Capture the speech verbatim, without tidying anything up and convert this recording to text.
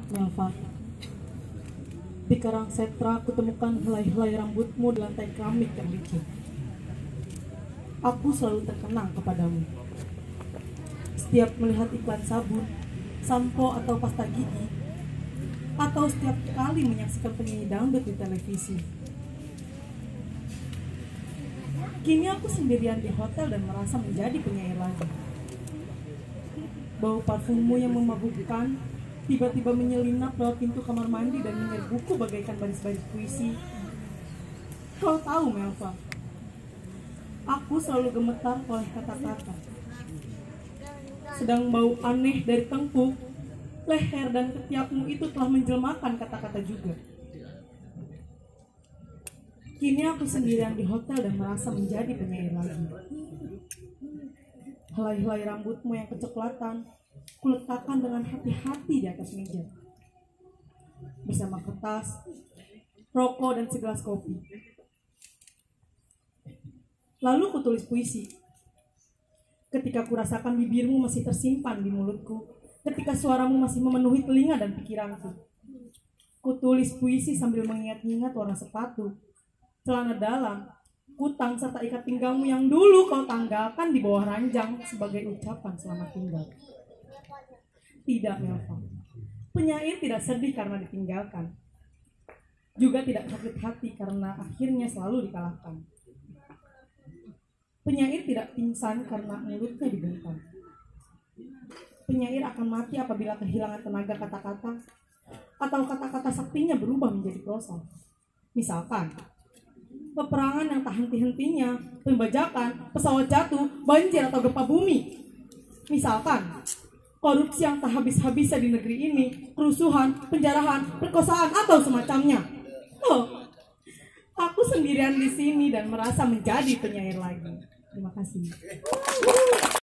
Melva, di karang setra kutemukan helai-helai rambutmu di lantai keramik yang licin. Aku selalu terkenang kepadamu. Setiap melihat iklan sabun, sampo atau pasta gigi, atau setiap kali menyaksikan penyanyi dangdut di televisi. Kini aku sendirian di hotel dan merasa menjadi penyair lagi. Bau parfummu yang memabukkan tiba-tiba menyelinap lewat pintu kamar mandi dan menyerbuku bagaikan baris-baris puisi. Kau tahu, Melva, aku selalu gemetar oleh kata-kata. Sedang bau aneh dari tengkuk, leher dan ketiakmu itu telah menjelmakan kata-kata juga. Kini aku sendirian di hotel dan merasa menjadi penyair lagi. Helai-helai rambutmu yang kecoklatan kuletakkan dengan hati-hati di atas meja, bersama kertas, rokok, dan segelas kopi. Lalu kutulis puisi. Ketika kurasakan bibirmu masih tersimpan di mulutku, ketika suaramu masih memenuhi telinga dan pikiranku, kutulis puisi sambil mengingat-ingat warna sepatu, celana dalam, kutang, serta ikat pinggangmu yang dulu kau tanggalkan di bawah ranjang sebagai ucapan selamat tinggal. Tidak, Melva. Penyair tidak sedih karena ditinggalkan. Juga tidak sakit hati karena akhirnya selalu dikalahkan. Penyair tidak pingsan karena mulutnya dibungkam. Penyair akan mati apabila kehilangan tenaga kata-kata atau kata-kata saktinya berubah menjadi prosa. Misalkan, peperangan yang tak henti-hentinya, pembajakan, pesawat jatuh, banjir atau gempa bumi. Misalkan, korupsi yang tak habis-habisnya di negeri ini, kerusuhan, penjarahan, perkosaan, atau semacamnya. Oh, aku sendirian di sini dan merasa menjadi penyair lagi. Terima kasih.